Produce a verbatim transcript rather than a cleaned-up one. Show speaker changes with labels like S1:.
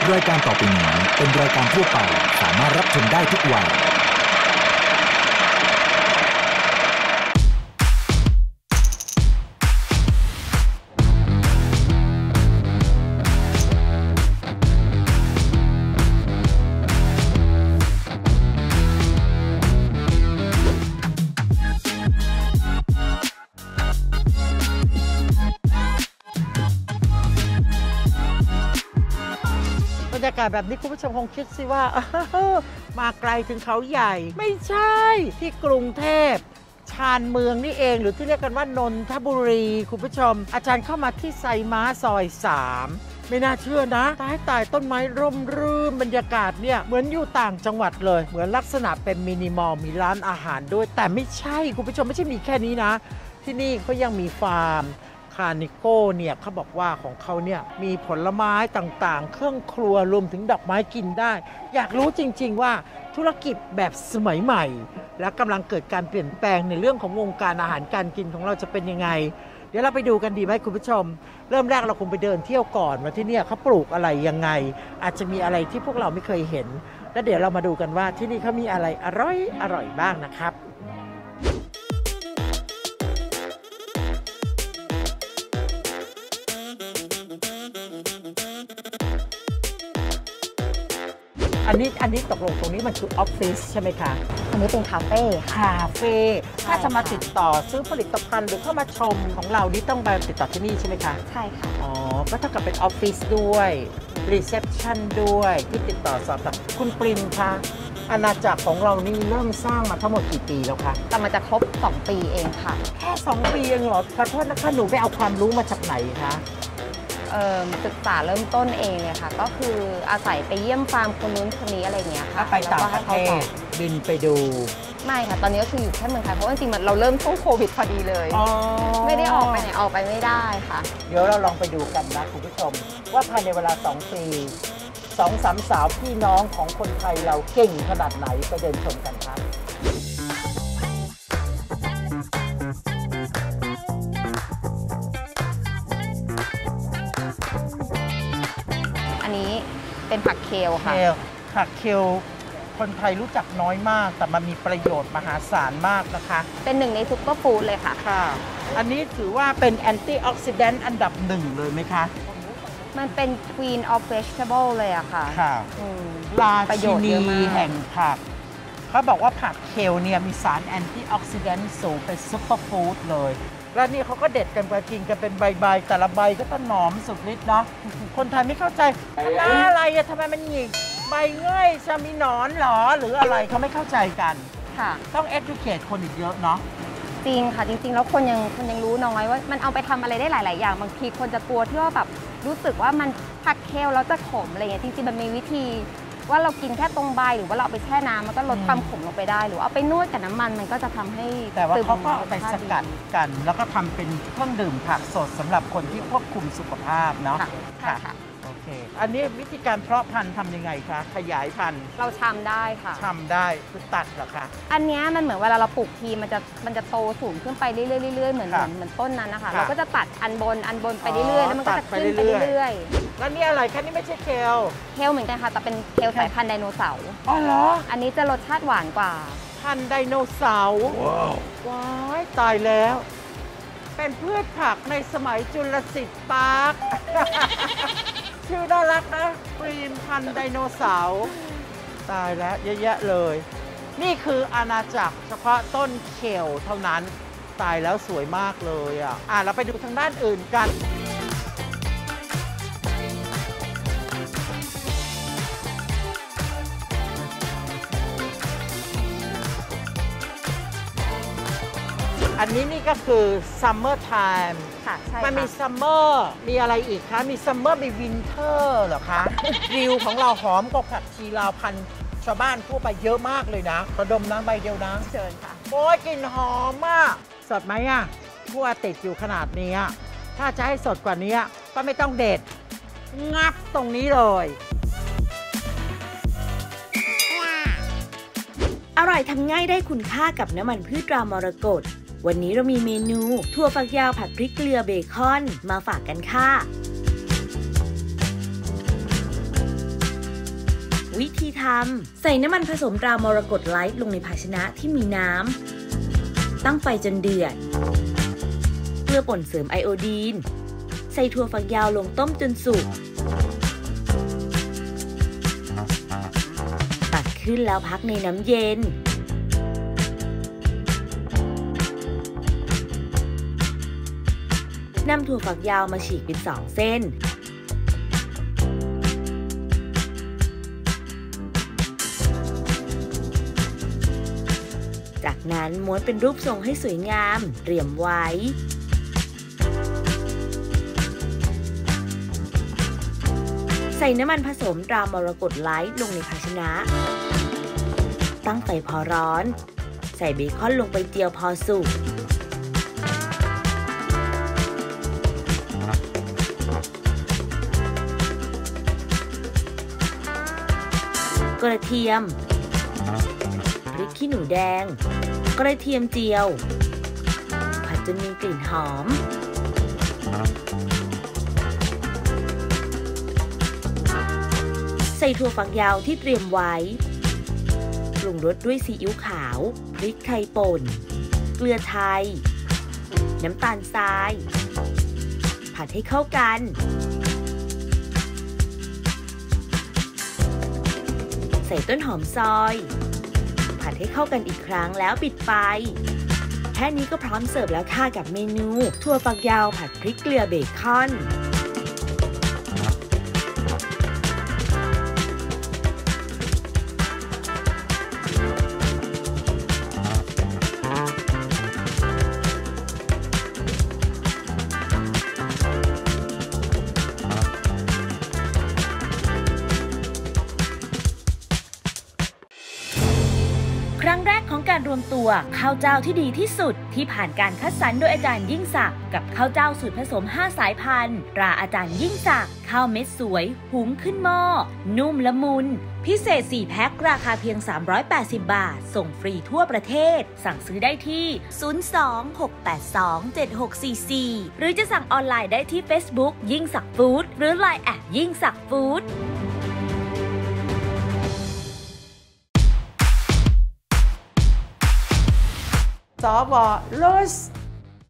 S1: รายการต่อไปนี้เป็นรายการทั่วไปสามารถรับชมได้ทุกวัย
S2: บรรยากาศแบบนี้คุณผู้ชมคงคิดสิว่ามาไกลถึงเขาใหญ่ไม่ใช่ที่กรุงเทพชานเมืองนี่เองหรือที่เรียกกันว่านนทบุรีคุณผู้ชมอาจารย์เข้ามาที่ไซม้าซอยสามไม่น่าเชื่อนะตายตายต้นไม้ร่มรื่นบรรยากาศเนี่ยเหมือนอยู่ต่างจังหวัดเลยเหมือนลักษณะเป็นมินิมอลมีร้านอาหารด้วยแต่ไม่ใช่คุณผู้ชมไม่ใช่มีแค่นี้นะที่นี่เขายังมีฟาร์มคานิโก้เนี่ยเขาบอกว่าของเขาเนี่ยมีผลไม้ต่างๆเครื่องครัวรวมถึงดอกไม้กินได้อยากรู้จริงๆว่าธุรกิจแบบสมัยใหม่และกำลังเกิดการเปลี่ยนแปลงในเรื่องของวงการอาหารการกินของเราจะเป็นยังไงเดี๋ยวเราไปดูกันดีไหมคุณผู้ชมเริ่มแรกเราคงไปเดินเที่ยวก่อนว่าที่นี่เขาปลูกอะไรยังไงอาจจะมีอะไรที่พวกเราไม่เคยเห็นแล้วเดี๋ยวเรามาดูกันว่าที่นี่เขามีอะไรอร่อยอร่อยบ้างนะครับอันนี้อันนี้ตกลงตรงนี้มันคือออฟฟิศใช่ไหมคะ
S3: อันนี้เป็นคาเฟ่
S2: คาเฟ่ถ้าจะมาติดต่อซื้อผลิตภัณฑ์หรือเข้ามาชมของเรานี่ต้องไปติดต่อที่นี่ใช่ไหมคะ
S3: ใช่ค่ะ
S2: อ๋อก็เท่ากับเป็นออฟฟิศด้วยรีเซพชันด้วยที่ติดต่อสอบถามคุณปรินคะอาณาจักรของเรานี่เริ่มสร้างมาทั้งหมดกี่ปีแล้วคะ
S3: แต่มันจะครบสองปีเองค่ะ
S2: แค่สองปีเองเหรอขอโทษนะคะหนูไปเอาความรู้มาจากไหนคะ
S3: ศึกษาเริ่มต้นเองเลยค่ะก็คืออาศัยไปเยี่ยมฟาร์มคนนู้นคนนี้อะไรเงี้ยค่ะ
S2: ไปต่างประเทศบินไปดู
S3: ไม่ค่ะตอนนี้ก็คืออยู่แค่เมืองไทยเพราะว่าจริงๆเราเริ่มช่วงโควิดพอดีเลยไม่ได้ออกไปไหนออกไปไม่ได้ค่ะ
S2: เดี๋ยวเราลองไปดูกันนะคุณผู้ชมว่าภายในเวลาสองปีสองสามสาวพี่น้องของคนไทยเราเก่งขนาดไหนไปเดินชมกันครับ
S3: เป็นผักเคลค่ะ
S2: ผักเคลคนไทยรู้จักน้อยมากแต่มันมีประโยชน์มหาศาลมากนะคะ
S3: เป็นหนึ่งในซุปเปอร์ฟู้ดเลยค่ะ
S2: ค่ะอันนี้ถือว่าเป็นแอนตี้ออกซิแดนต์อันดับหนึ่งเลยไหมคะ
S3: มันเป็น Queen of Vegetable เลยอะค่ะ
S2: ค่ะราชินีแห่งผักเขาบอกว่าผักเคลเนี่ยมีสารแอนตี้ออกซิแดนต์สูงเป็นซุปเปอร์ฟู้ดเลยแล้วนี่เขาก็เด็ดกันไปกินกันเป็นใบๆแต่ละใบก็ต้นหนอมสุดฤทธิ์เนาะคนไทยไม่เข้าใจอะไรอะทำไมมันหงิกใบง่อยจะมีหนอนหรอหรืออะไรเขาไม่เข้าใจกัน
S3: ค่ะ
S2: ต้อง educate คนอีกเยอะเนาะ
S3: จริงค่ะจริงๆแล้วคนยังคนยังรู้น้อยว่ามันเอาไปทำอะไรได้หลายๆอย่างบางทีคนจะกลัวที่ว่าแบบรู้สึกว่ามันผักเคลแล้วจะขมอะไรเงี้ยจริงๆมันมีวิธีว่าเรากินแค่ตรงใบหรือว่าเราเอาไปแช่น้ำมันก็ลดความขมลงไปได้หรือเอาไปนวดกับน้ำมันมันก็จะทำให้
S2: แต่ว่าเขาก็เอาไปสกัดกันแล้วก็ทำเป็นเครื่องดื่มผักสดสำหรับคนที่ควบคุมสุขภาพเนาะ
S3: ค่ะ
S2: โอเคอันนี้วิธีการเพาะพันธุ์ทำยังไงคะขยายพันธุ์
S3: เราชำได้ค่ะ
S2: ชำได้คือตัดเหรอคะ
S3: อันนี้มันเหมือนเวลาเราปลูกทีมันจะมันจะโตสูงขึ้นไปเรื่อยๆเหมือนเหมือนต้นนั้นนะคะเราก็จะตัดอันบนอันบนไปเรื่อยๆแล้วมันก็จะขึ้นไปเรื่อย
S2: ๆแล้วนี่อะไรคะนี่ไม่ใช่เคล
S3: เคลเหมือนกันค่ะแต่เป็นเคลสายพันธุ์ไดโนเสาร์
S2: อ๋อเหรอ
S3: อันนี้จะรสชาติหวานกว่า
S2: พันธุ์ไดโนเสาร์ว้าวตายแล้วเป็นพืชผักในสมัยจุลศิลป์ปาร์คชื่อน่ารักนะปรีมพันธุ์ไดโนเสาร์ตายแล้วเยอะแยะเลยนี่คืออาณาจักรเฉพาะต้นเคลเท่านั้นตายแล้วสวยมากเลยอ่ะอ่ะเราไปดูทางด้านอื่นกันอันนี้นี่ก็คือ summer time
S3: ค่ะใช่
S2: มันมี summer มีอะไรอีกคะมี summer มี winter เหรอคะวิวของเราหอมกว่าผักชีลาวพันธุ์ชาวบ้านทั่วไปเยอะมากเลยนะกระดมน้ำใบเดียวนะ
S3: เชิญค่ะ
S2: โอ้ยกลิ่นหอมมากสดไหมอ่ะทั่วติดอยู่ขนาดนี้ถ้าจะให้สดกว่านี้ก็ไม่ต้องเด็ดงับตรงนี้เลย
S4: อร่อยทำง่ายได้คุณค่ากับน้ำมันพืชตรามรกตวันนี้เรามีเมนูถั่วฝักยาวผัดพริกเกลือเบคอนมาฝากกันค่ะวิธีทำใส่น้ำมันผสมตรามรกตไลท์ลงในภาชนะที่มีน้ำตั้งไฟจนเดือดเกลือป่นเสริมไอโอดีนใส่ถั่วฝักยาวลงต้มจนสุกตักขึ้นแล้วพักในน้ำเย็นนำถั่วฝักยาวมาฉีกเป็นสองเส้นจากนั้นม้วนเป็นรูปทรงให้สวยงามเตรียมไว้ใส่น้ำมันผสมตรามรกตไลท์ลงในภาชนะตั้งไฟพอร้อนใส่เบคอนลงไปเจียวพอสุกกระเทียมพริกขี้หนูแดงกระเทียมเจียวผัดจนมีกลิ่นหอมใส่ถั่วฝักยาวที่เตรียมไว้ปรุงรสด้วยซีอิ๊วขาวพริกไทยป่นเกลือไทยน้ำตาลทรายผัดให้เข้ากันใส่ต้นหอมซอยผัดให้เข้ากันอีกครั้งแล้วปิดไฟแค่นี้ก็พร้อมเสิร์ฟแล้วค่ะกับเมนูถั่วฝักยาวผัดพริกเกลือเบคอนครั้งแรกของการรวมตัวข้าวเจ้าที่ดีที่สุดที่ผ่านการคัดสรรโดยอาจารย์ยิ่งศักดิ์กับข้าวเจ้าสูตรผสมห้าสายพันธุ์ตราอาจารย์ยิ่งศักดิ์ข้าวเม็ดสวยหุงขึ้นหม้อนุ่มละมุนพิเศษสี่แพ็คราคาเพียงสามร้อยแปดสิบบาทส่งฟรีทั่วประเทศสั่งซื้อได้ที่ศูนย์ สอง หก แปด สอง เจ็ด หก สี่ สี่หรือจะสั่งออนไลน์ได้ที่ Facebook ยิ่งศักดิ์ฟู้ดหรือ ไลน์ แอท ยิ่งศักดิ์ฟู้ด
S2: สว.ลุส